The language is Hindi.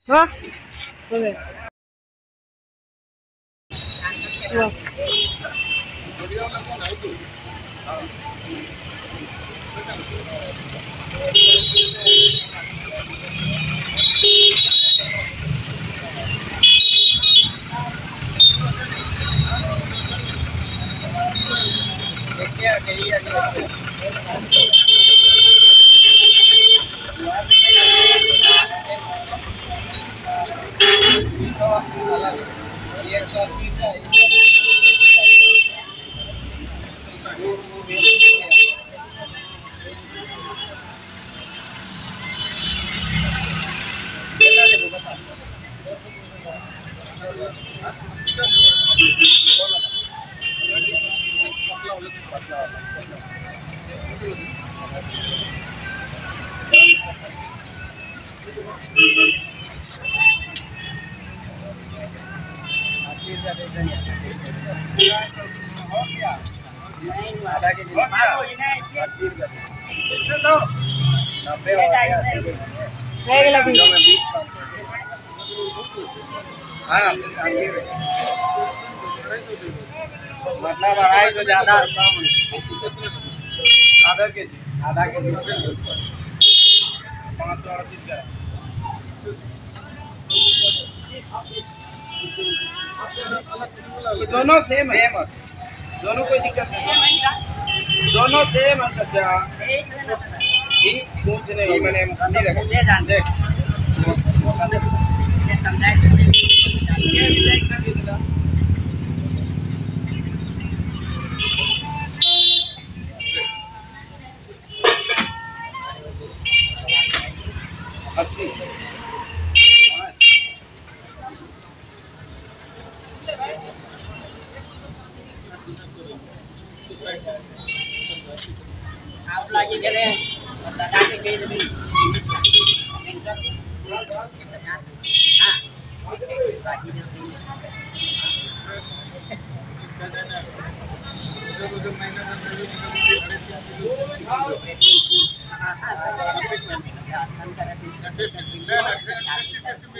वाह हो गया वाह आधा के जी तो 90 हो गया हाँ मतलब 250 ज्यादा आधा के जी 538 का दोनों सेम है दोनों कोई दिक्कत नहीं दोनों सेम है चाचा कुछ नहीं मैंने नहीं रखा देख आप लाके चले दादा के कहीं भी हां बाकी जो